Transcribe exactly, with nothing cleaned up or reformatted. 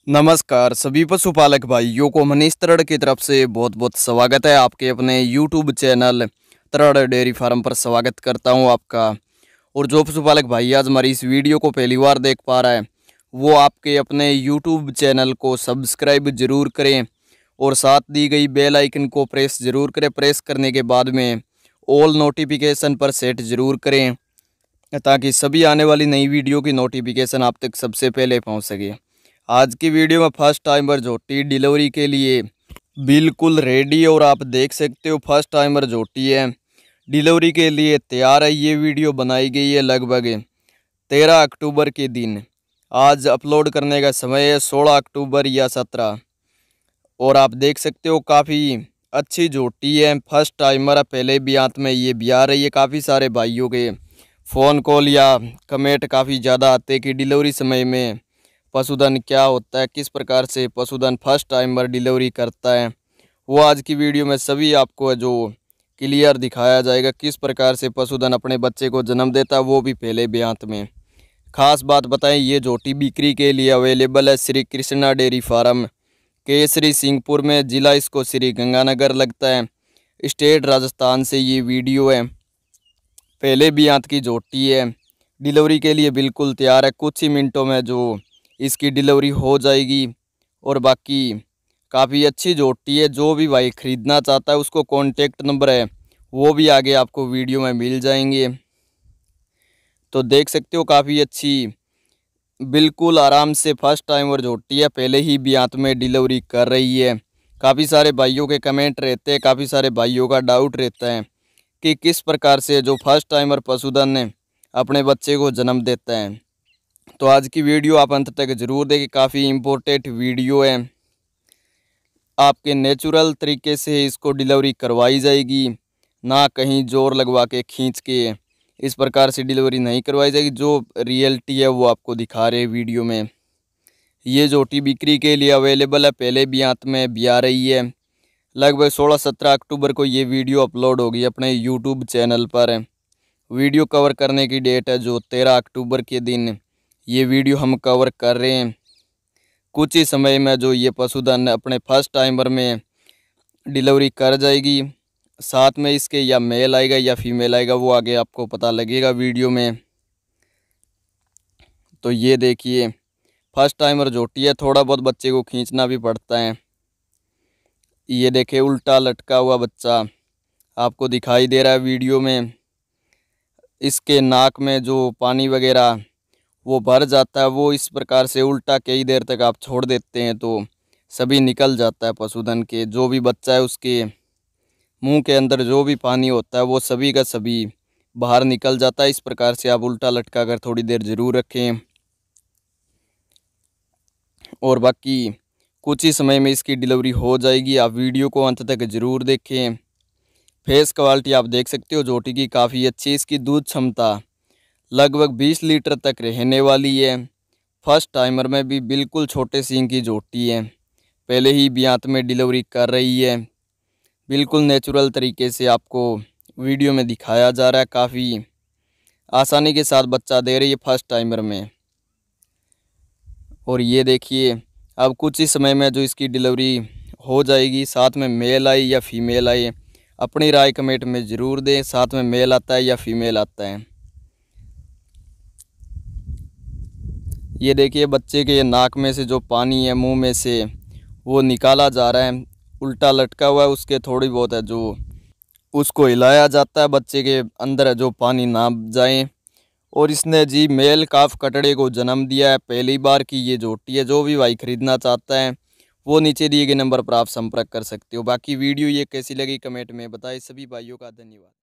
नमस्कार सभी पशुपालक भाइयों को मनीष तरड़ की तरफ से बहुत बहुत स्वागत है। आपके अपने YouTube channel Tarad dairy farm पर स्वागत करता हूं आपका। और जो पशुपालक भाई आज हमारी इस वीडियो को पहली बार देख पा रहा है वो आपके अपने यूट्यूब चैनल को सब्सक्राइब जरूर करें और साथ दी गई बेल आइकन को प्रेस जरूर करें। प्रेस करने के बाद में ऑल नोटिफिकेशन पर सेट जरूर करें ताकि सभी आने वाली नई वीडियो की नोटिफिकेशन आप तक सबसे पहले पहुँच सके। आज की वीडियो में फर्स्ट टाइमर झोटी डिलीवरी के लिए बिल्कुल रेडी और आप देख सकते हो फर्स्ट टाइमर झोटी है, डिलीवरी के लिए तैयार है। ये वीडियो बनाई गई है लगभग तेरह अक्टूबर के दिन। आज अपलोड करने का समय है सोलह अक्टूबर या सत्रह। और आप देख सकते हो काफ़ी अच्छी झोटी है, फर्स्ट टाइमर है, पहले भी आंत में ये भी आ रही है। काफ़ी सारे भाइयों के फ़ोन कॉल या कमेंट काफ़ी ज़्यादा आते हैं कि डिलीवरी समय में पशुधन क्या होता है, किस प्रकार से पशुधन फर्स्ट टाइमर डिलीवरी करता है। वो आज की वीडियो में सभी आपको जो क्लियर दिखाया जाएगा किस प्रकार से पशुधन अपने बच्चे को जन्म देता है, वो भी पहले ब्यांत में। खास बात बताएं, ये झोटी बिक्री के लिए अवेलेबल है श्री कृष्णा डेयरी फार्म केसरी सिंहपुर में। ज़िला इसको श्री गंगानगर लगता है, स्टेट राजस्थान से ये वीडियो है। पहले ब्यांत की झोटी है, डिलीवरी के लिए बिल्कुल तैयार है। कुछ ही मिनटों में जो इसकी डिलीवरी हो जाएगी। और बाकी काफ़ी अच्छी झोटी है, जो भी भाई ख़रीदना चाहता है उसको कॉन्टेक्ट नंबर है वो भी आगे आपको वीडियो में मिल जाएंगे। तो देख सकते हो काफ़ी अच्छी बिल्कुल आराम से फर्स्ट टाइम और झोटी है, पहले ही ब्यांत में डिलीवरी कर रही है। काफ़ी सारे भाइयों के कमेंट रहते हैं, काफ़ी सारे भाइयों का डाउट रहता है कि किस प्रकार से जो फर्स्ट टाइमर पशुधन ने अपने बच्चे को जन्म देता है। तो आज की वीडियो आप अंत तक जरूर देखें, काफ़ी इम्पोर्टेंट वीडियो है। आपके नेचुरल तरीके से इसको डिलीवरी करवाई जाएगी, ना कहीं जोर लगवा के खींच के इस प्रकार से डिलीवरी नहीं करवाई जाएगी। जो रियलिटी है वो आपको दिखा रहे हैं वीडियो में। ये झोटी बिक्री के लिए अवेलेबल है, पहले ब्यांत में भी आ रही है। लगभग सोलह सत्रह अक्टूबर को ये वीडियो अपलोड होगी अपने यूट्यूब चैनल पर। वीडियो कवर करने की डेट है जो तेरह अक्टूबर के दिन ये वीडियो हम कवर कर रहे हैं। कुछ ही समय में जो ये पशुधन अपने फर्स्ट टाइमर में डिलीवरी कर जाएगी। साथ में इसके या मेल आएगा या फीमेल आएगा वो आगे आपको पता लगेगा वीडियो में। तो ये देखिए फर्स्ट टाइमर झोटी है, थोड़ा बहुत बच्चे को खींचना भी पड़ता है। ये देखिए उल्टा लटका हुआ बच्चा आपको दिखाई दे रहा है वीडियो में। इसके नाक में जो पानी वगैरह वो भर जाता है, वो इस प्रकार से उल्टा कई देर तक आप छोड़ देते हैं तो सभी निकल जाता है पशुधन के। जो भी बच्चा है उसके मुंह के अंदर जो भी पानी होता है वो सभी का सभी बाहर निकल जाता है। इस प्रकार से आप उल्टा लटका कर थोड़ी देर ज़रूर रखें। और बाकी कुछ ही समय में इसकी डिलीवरी हो जाएगी। आप वीडियो को अंत तक ज़रूर देखें। फेस क्वालिटी आप देख सकते हो झोटी की काफ़ी अच्छी। इसकी दूध क्षमता लगभग बीस लीटर तक रहने वाली है। फर्स्ट टाइमर में भी बिल्कुल छोटे सींग की झोटी है, पहले ही ब्यांत में डिलीवरी कर रही है। बिल्कुल नेचुरल तरीके से आपको वीडियो में दिखाया जा रहा है, काफ़ी आसानी के साथ बच्चा दे रही है फर्स्ट टाइमर में। और ये देखिए अब कुछ ही समय में जो इसकी डिलीवरी हो जाएगी। साथ में मेल आई या फीमेल आई अपनी राय कमेंट में ज़रूर दें, साथ में मेल आता है या फीमेल आता है। ये देखिए बच्चे के नाक में से जो पानी है मुंह में से वो निकाला जा रहा है, उल्टा लटका हुआ है। उसके थोड़ी बहुत है जो उसको हिलाया जाता है बच्चे के अंदर जो पानी ना जाए। और इसने जी मेल काफ कटड़े को जन्म दिया है, पहली बार की ये झोटी है। जो भी भाई खरीदना चाहता है वो नीचे दिए गए नंबर पर आप संपर्क कर सकते हो। बाकी वीडियो ये कैसी लगी कमेंट में बताएं। सभी भाइयों का धन्यवाद।